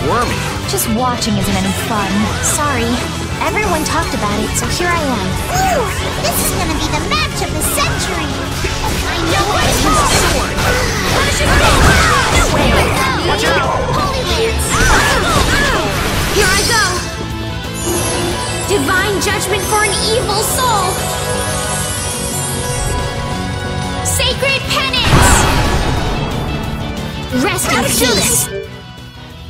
squirmy. Just watching isn't any fun. Sorry. Everyone talked about it, so here I am. Ooh, this is gonna be the match of the century. I know what it is. Sword. No way! Watch out! Holy Lance! Here I go! Divine judgment for an evil soul! Sacred penance! Rest in peace!